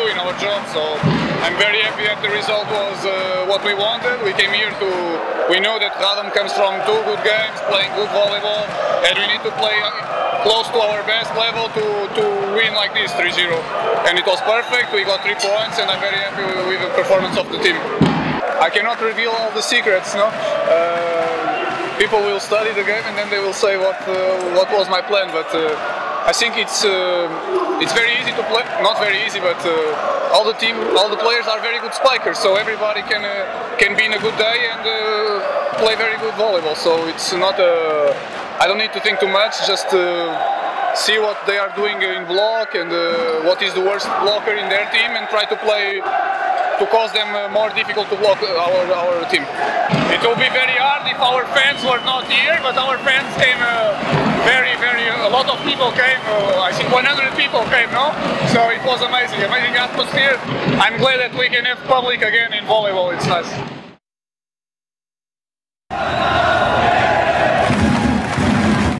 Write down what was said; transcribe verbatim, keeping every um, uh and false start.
do in our job. So I'm very happy that the result was uh, what we wanted. We came here to, we know that Radom comes from two good games, playing good volleyball, and we need to play close to our best level to, to win like this, three zero. And it was perfect, we got three points, and I'm very happy with, with the performance of the team. I cannot reveal all the secrets, no? Uh, people will study the game and then they will say what, uh, what was my plan, but uh, I think it's uh, it's very easy to play. Not very easy, but uh, all the team, all the players are very good spikers. So everybody can uh, can be in a good day and uh, play very good volleyball. So it's not a. I don't need to think too much. Just uh, see what they are doing in block and uh, what is the worst blocker in their team, and try to play to cause them uh, more difficult to block our our team. It will be very hard if our fans were not here, but our fans came. Uh, Very, very, a lot of people came, uh, I think one hundred people came, no? So it was amazing, amazing atmosphere. I'm glad that we can have public again in volleyball, it's nice.